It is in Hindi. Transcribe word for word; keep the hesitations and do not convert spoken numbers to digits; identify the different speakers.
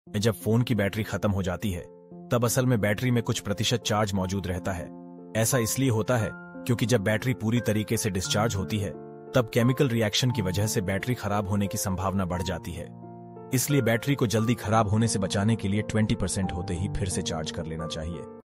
Speaker 1: जब फोन की बैटरी खत्म हो जाती है तब असल में बैटरी में कुछ प्रतिशत चार्ज मौजूद रहता है। ऐसा इसलिए होता है क्योंकि जब बैटरी पूरी तरीके से डिस्चार्ज होती है तब केमिकल रिएक्शन की वजह से बैटरी खराब होने की संभावना बढ़ जाती है। इसलिए बैटरी को जल्दी खराब होने से बचाने के लिए बीस परसेंट होते ही फिर से चार्ज कर लेना चाहिए।